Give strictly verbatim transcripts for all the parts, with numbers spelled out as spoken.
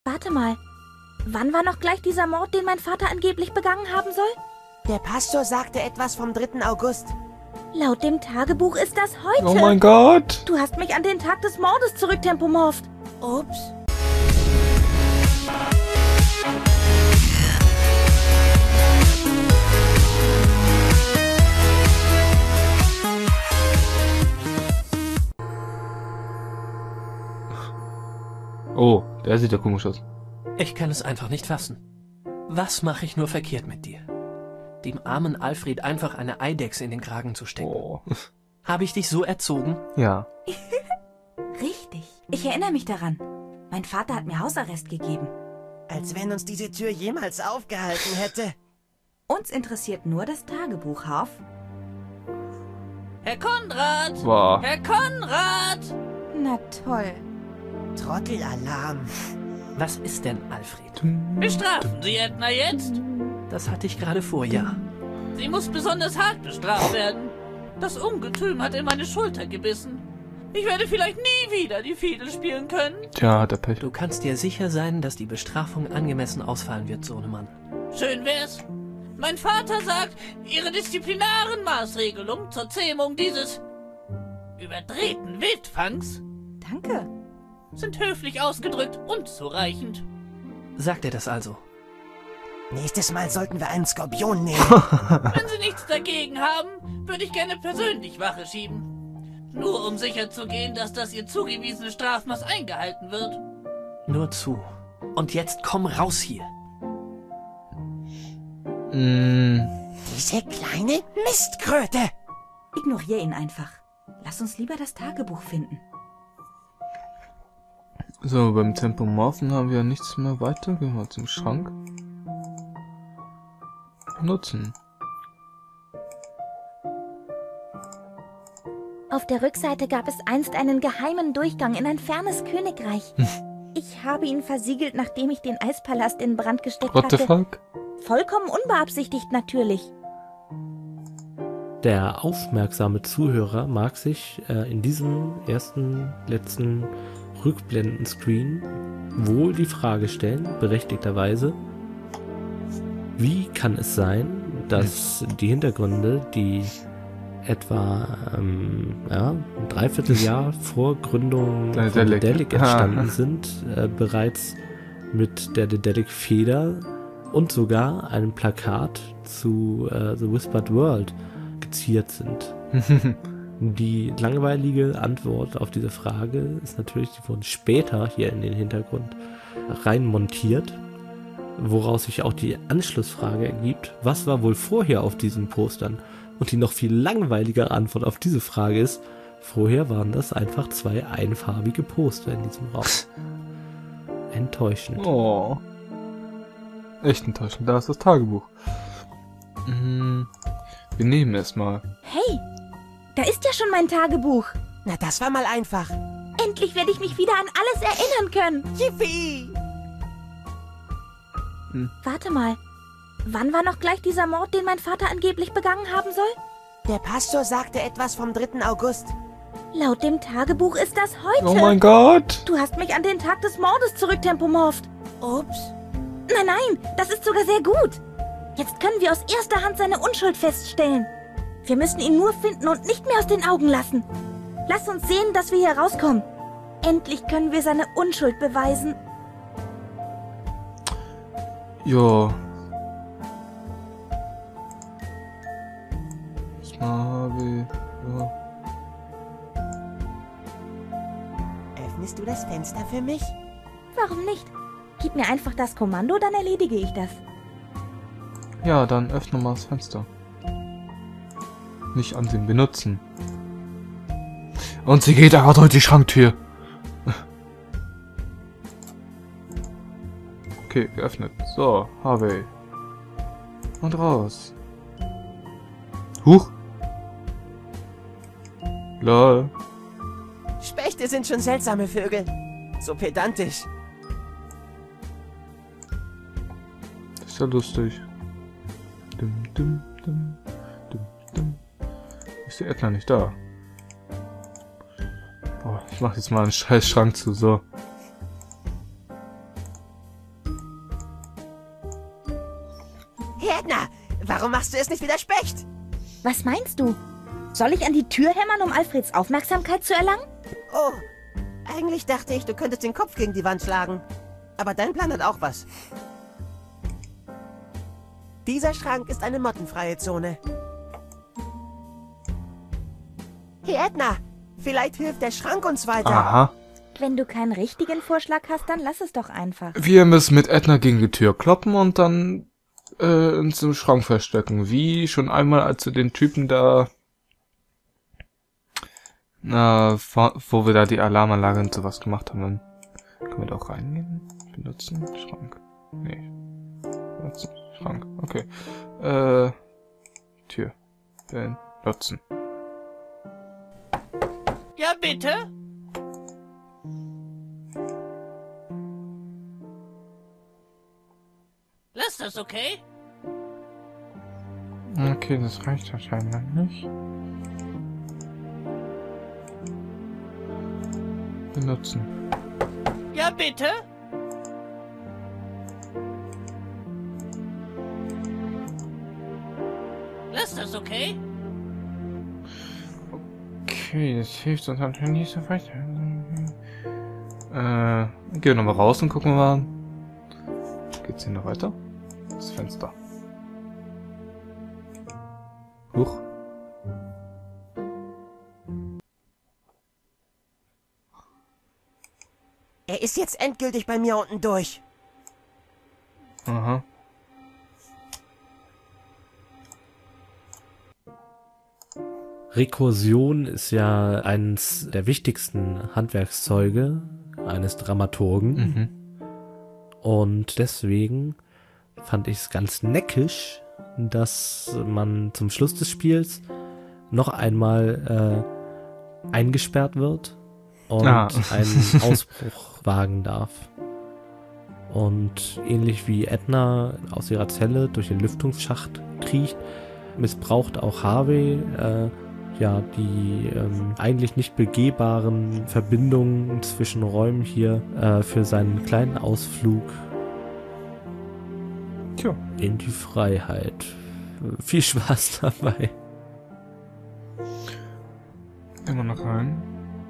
Warte mal. Wann war noch gleich dieser Mord, den mein Vater angeblich begangen haben soll? Der Pastor sagte etwas vom dritten August. Laut dem Tagebuch ist das heute. Oh mein Gott. Du hast mich an den Tag des Mordes zurücktempomorpht. Ups. Oh, der sieht ja komisch aus. Ich kann es einfach nicht fassen. Was mache ich nur verkehrt mit dir? Dem armen Alfred einfach eine Eidechse in den Kragen zu stecken. Oh. Habe ich dich so erzogen? Ja. Richtig. Ich erinnere mich daran. Mein Vater hat mir Hausarrest gegeben. Als wenn uns diese Tür jemals aufgehalten hätte. Uns interessiert nur das Tagebuch, Hauf. Herr Konrad! Wow. Herr Konrad! Na toll. Trottelalarm. Was ist denn, Alfred? Bestrafen Sie Edna jetzt? Das hatte ich gerade vor, ja. Sie muss besonders hart bestraft werden. Das Ungetüm hat in meine Schulter gebissen. Ich werde vielleicht nie wieder die Fiedel spielen können. Tja, hat er Pech. Du kannst dir sicher sein, dass die Bestrafung angemessen ausfallen wird, Sohnemann. Schön wär's. Mein Vater sagt, Ihre disziplinaren Maßregelungen zur Zähmung dieses überdrehten Wildfangs Danke. sind höflich ausgedrückt unzureichend. Sagt er das also? Nächstes Mal sollten wir einen Skorpion nehmen. Wenn Sie nichts dagegen haben, würde ich gerne persönlich Wache schieben. Nur um sicherzugehen, dass das Ihr zugewiesene Strafmaß eingehalten wird. Nur zu. Und jetzt komm raus hier. Mm, Diese kleine Mistkröte. Ignoriere ihn einfach. Lass uns lieber das Tagebuch finden. so, beim Tempomorphen haben wir ja nichts mehr weiter. Gehen wir zum Schrank. Nutzen. Auf der Rückseite gab es einst einen geheimen Durchgang in ein fernes Königreich. Ich habe ihn versiegelt, nachdem ich den Eispalast in Brand gesteckt What the hatte. fuck? Vollkommen unbeabsichtigt natürlich. Der aufmerksame Zuhörer mag sich äh, in diesem ersten, letzten Rückblenden-Screen wohl die Frage stellen, berechtigterweise, wie kann es sein, dass die Hintergründe, die etwa ähm, ja, ein Dreivierteljahr vor Gründung von Dedelic. Dedelic entstanden sind, äh, bereits mit der Dedelic-Feder und sogar einem Plakat zu äh, The Whispered World geziert sind. Die langweilige Antwort auf diese Frage ist natürlich, die wurden später hier in den Hintergrund rein montiert, woraus sich auch die Anschlussfrage ergibt, was war wohl vorher auf diesen Postern? Und die noch viel langweiligere Antwort auf diese Frage ist, vorher waren das einfach zwei einfarbige Poster in diesem Raum. Enttäuschend. Oh. Echt enttäuschend. Da ist das Tagebuch. Mm, wir nehmen es mal. Hey, da ist ja schon mein Tagebuch. Na, das war mal einfach. Endlich werde ich mich wieder an alles erinnern können. Yippie! Warte mal. Wann war noch gleich dieser Mord, den mein Vater angeblich begangen haben soll? Der Pastor sagte etwas vom dritten August. Laut dem Tagebuch ist das heute. Oh mein Gott! Du hast mich an den Tag des Mordes zurücktempomorpht. Ups. Nein, nein, das ist sogar sehr gut. Jetzt können wir aus erster Hand seine Unschuld feststellen. Wir müssen ihn nur finden und nicht mehr aus den Augen lassen. Lass uns sehen, dass wir hier rauskommen. Endlich können wir seine Unschuld beweisen. Ja. Ich habe... Ja. Öffnest du das Fenster für mich? Warum nicht? Gib mir einfach das Kommando, dann erledige ich das. ja, dann öffne mal das Fenster. Nicht ansehen, benutzen. Und sie geht einfach durch die Schranktür. Okay, geöffnet. So, Harvey. Und raus. Huch. Lol. Spechte sind schon seltsame Vögel. So pedantisch. Das ist ja lustig. Dum, dum, dum, dum, dum. Ist die Edna nicht da? Boah, ich mach jetzt mal einen scheiß Schrank zu, so. Hey Edna, warum machst du es nicht wie der Specht? Was meinst du? Soll ich an die Tür hämmern, um Alfreds Aufmerksamkeit zu erlangen? Oh, eigentlich dachte ich, du könntest den Kopf gegen die Wand schlagen. Aber dein Plan hat auch was. Dieser Schrank ist eine mottenfreie Zone. Hey Edna, vielleicht hilft der Schrank uns weiter. Aha. Wenn du keinen richtigen Vorschlag hast, dann lass es doch einfach. Wir müssen mit Edna gegen die Tür kloppen und dann äh, uns im Schrank verstecken. Wie schon einmal, als wir den Typen da... Na, wo wir da die Alarmanlage und sowas gemacht haben. Dann können wir da auch reingehen. Benutzen, Schrank. Nee. Benutzen, Schrank. Okay. Äh, Tür. Benutzen. Ja, bitte? Lass das, okay? Okay, das reicht wahrscheinlich nicht. Benutzen. Ja, bitte? Lass das, okay? Okay, das hilft uns natürlich nicht so weiter. Äh, gehen wir nochmal raus und gucken mal. Geht's hier noch weiter? Das Fenster. Huch. Er ist jetzt endgültig bei mir unten durch. Aha. Rekursion ist ja eines der wichtigsten Handwerkszeuge eines Dramaturgen. Mhm. Und deswegen fand ich es ganz neckisch, dass man zum Schluss des Spiels noch einmal äh, eingesperrt wird und Ah. einen Ausbruch wagen darf. Und ähnlich wie Edna aus ihrer Zelle durch den Lüftungsschacht kriecht, missbraucht auch Harvey äh, ja die ähm, eigentlich nicht begehbaren Verbindungen zwischen Räumen hier äh, für seinen kleinen Ausflug Tja. in die Freiheit. Viel Spaß dabei. Immer noch rein.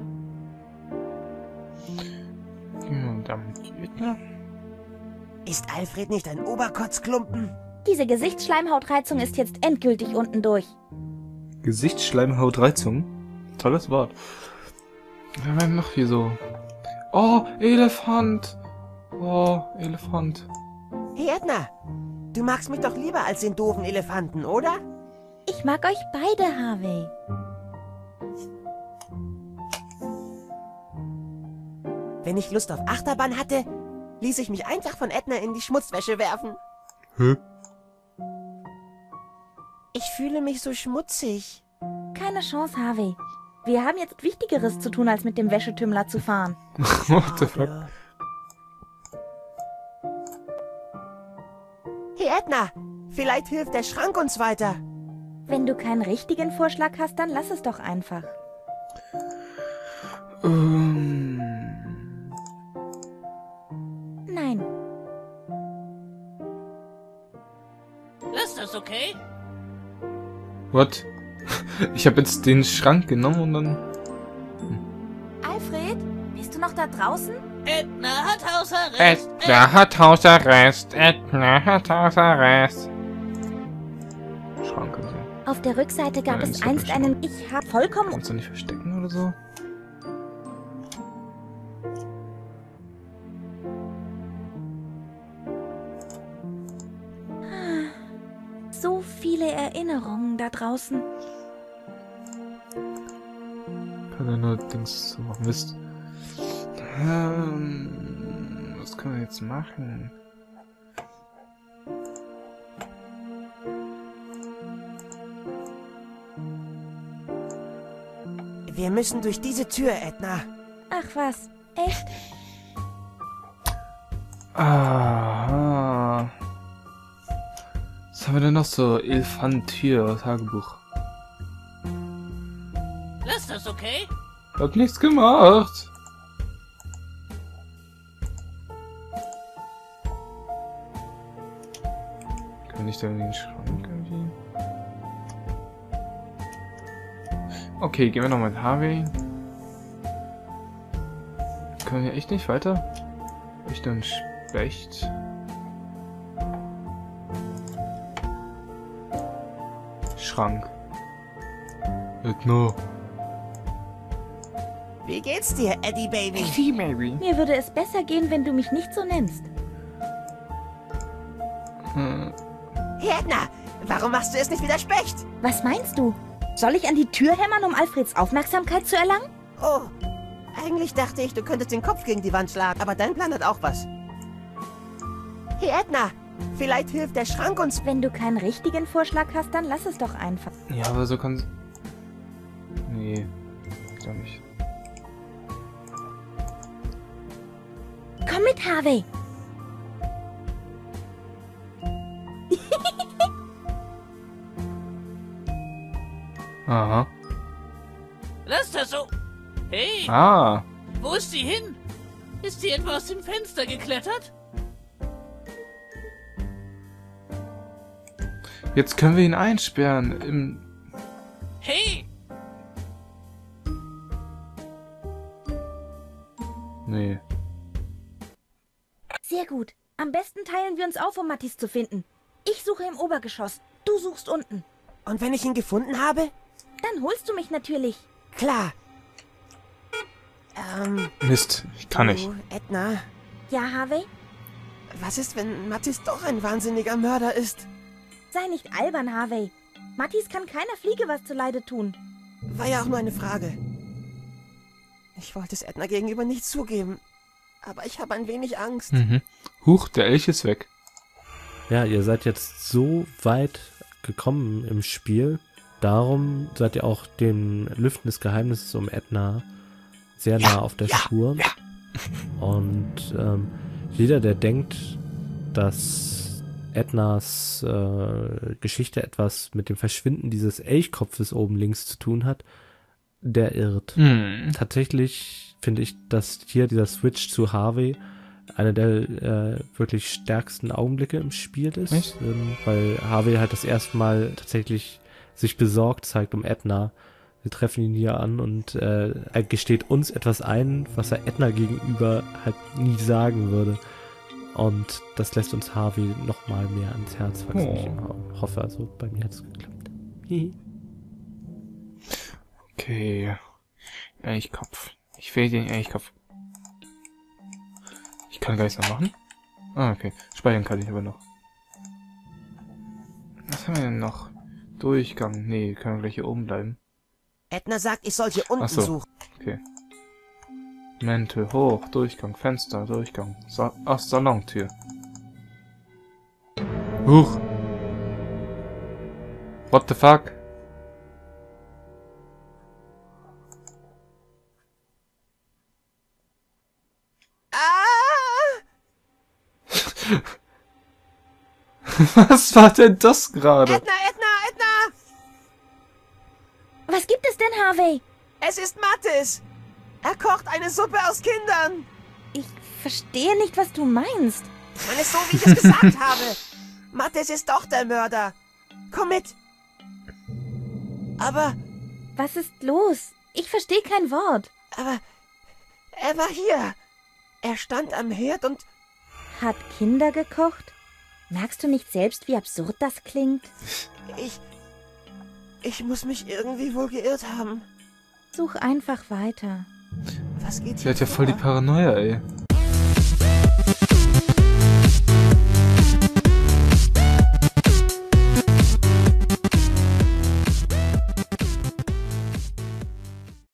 Gehen wir damit Edna. Ist Alfred nicht ein Oberkotzklumpen? Diese Gesichtsschleimhautreizung ist jetzt endgültig unten durch. Gesichtsschleimhautreizung. Tolles Wort. Wir werden noch hier so. Oh, Elefant. Oh, Elefant. Hey Edna, du magst mich doch lieber als den doofen Elefanten, oder? Ich mag euch beide, Harvey. Wenn ich Lust auf Achterbahn hatte, ließ ich mich einfach von Edna in die Schmutzwäsche werfen. Hä? Ich fühle mich so schmutzig. Keine Chance, Harvey. Wir haben jetzt Wichtigeres zu tun, als mit dem Wäschetümmler zu fahren. What the fuck? Ja. Hey Edna, vielleicht hilft der Schrank uns weiter. Wenn du keinen richtigen Vorschlag hast, dann lass es doch einfach. Ähm. Nein. Lass das, okay? What? Ich habe jetzt den Schrank genommen und dann. Alfred, bist du noch da draußen? Edna hat Hausarrest. Edna hat Hausarrest. Edna hat Hausarrest. Schrank also. Auf der Rückseite gab Nein, es ist doch einst nicht einen... Ich hab vollkommen... Kannst du nicht verstecken oder so? So viele Erinnerungen da draußen. Kann ja nur Dings zu machen. Mist. Ähm, was können wir jetzt machen? Wir müssen durch diese Tür, Edna. Ach was, echt? Aha. Was haben wir denn noch so? Elefant-Tür, Tagebuch. Lass das, okay? Hab nichts gemacht. Können Wenn ich da irgendwie den Schrank irgendwie... Okay, gehen wir nochmal mit Harvey. Können wir echt nicht weiter? Richtung Specht. Schrank. No. Wie geht's dir, Eddie Baby? Eddie Baby. Mir würde es besser gehen, wenn du mich nicht so nennst. Hm. Hey, Edna, warum machst du es nicht wieder Specht? Was meinst du? Soll ich an die Tür hämmern, um Alfreds Aufmerksamkeit zu erlangen? Oh, eigentlich dachte ich, du könntest den Kopf gegen die Wand schlagen, aber dein Plan hat auch was. Hey, Edna, vielleicht hilft der Schrank uns. Wenn du keinen richtigen Vorschlag hast, dann lass es doch einfach. Ja, aber so kann... Nee, doch nicht. Komm mit, Harvey. Aha. Lass das so. Hey, Ah. wo ist sie hin? Ist sie etwa aus dem Fenster geklettert? Jetzt können wir ihn einsperren im... Hey, Nee. Sehr gut. Am besten teilen wir uns auf, um Mattis zu finden. Ich suche im Obergeschoss. Du suchst unten. Und wenn ich ihn gefunden habe? Dann holst du mich natürlich. Klar. Ähm, Mist, ich kann nicht. du, Edna, Ja, Harvey? was ist, wenn Mattis doch ein wahnsinniger Mörder ist? Sei nicht albern, Harvey. Mattis kann keiner Fliege was zuleide tun. War ja auch nur eine Frage. Ich wollte es Edna gegenüber nicht zugeben. Aber ich habe ein wenig Angst. Mhm. Huch, der Elch ist weg. Ja, ihr seid jetzt so weit gekommen im Spiel. Darum seid ihr auch dem Lüften des Geheimnisses um Edna sehr nah auf der Spur. ja. Und ähm, jeder, der denkt, dass Ednas äh, Geschichte etwas mit dem Verschwinden dieses Elchkopfes oben links zu tun hat, der irrt. Hm. Tatsächlich finde ich, dass hier dieser Switch zu Harvey einer der äh, wirklich stärksten Augenblicke im Spiel ist. Echt? Ähm, weil Harvey halt das erste Mal tatsächlich sich besorgt zeigt um Edna. Wir treffen ihn hier an und äh, er gesteht uns etwas ein, was er Edna gegenüber halt nie sagen würde. Und das lässt uns Harvey noch mal mehr ans Herz wachsen. Oh. Ich immer hoffe, also bei mir hat es geklappt. Hihi. Okay. Elchkopf. Ich will den Elchkopf. Ich kann gar nichts mehr machen. Ah, okay. Speichern kann ich aber noch. Was haben wir denn noch? Durchgang. Nee, können wir gleich hier oben bleiben. Edna sagt, ich soll hier unten Ach so. suchen. Okay. Mäntel hoch, Durchgang, Fenster, Durchgang. Sa Ach, Salontür. Huch. What the fuck? Ah! Was war denn das gerade? Edna, Edna, Edna! Was gibt es denn, Harvey? Es ist Mattis! Er kocht eine Suppe aus Kindern! Ich verstehe nicht, was du meinst. Ich meine, so wie ich es gesagt habe. Mattis ist doch der Mörder. Komm mit. Aber, Was ist los? Ich verstehe kein Wort. aber, er war hier. Er stand am Herd und... Hat Kinder gekocht? Merkst du nicht selbst, wie absurd das klingt? Ich... Ich muss mich irgendwie wohl geirrt haben. Such einfach weiter. Was geht Sie hier hat ja voll die vor? Paranoia, ey.